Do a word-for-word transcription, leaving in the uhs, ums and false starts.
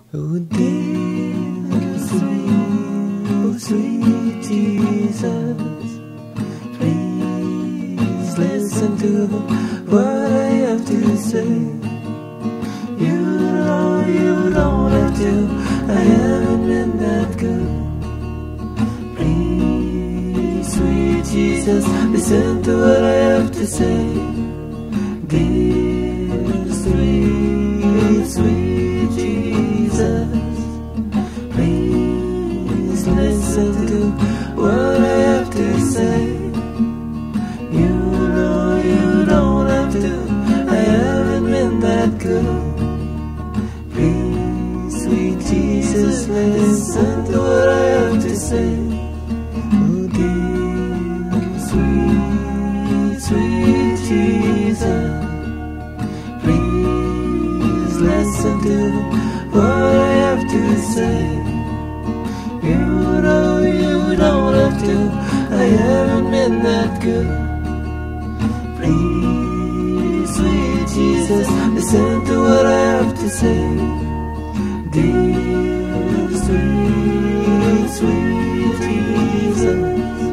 Oh dear, sweet, sweet Jesus, please listen to what I have to say. You know you don't have to, I haven't been that good. Please, sweet Jesus, listen to what I have to say. Dear, sweet, sweet Jesus, please listen to what I have to say. You know you don't have to, I haven't been that good. Please, sweet Jesus, listen to what I have to say. Oh dear, sweet, sweet Jesus, please listen to what I have to say. You know you don't have to, I haven't been that good. Please, sweet Jesus, listen to what I have to say. Dear, sweet, sweet Jesus,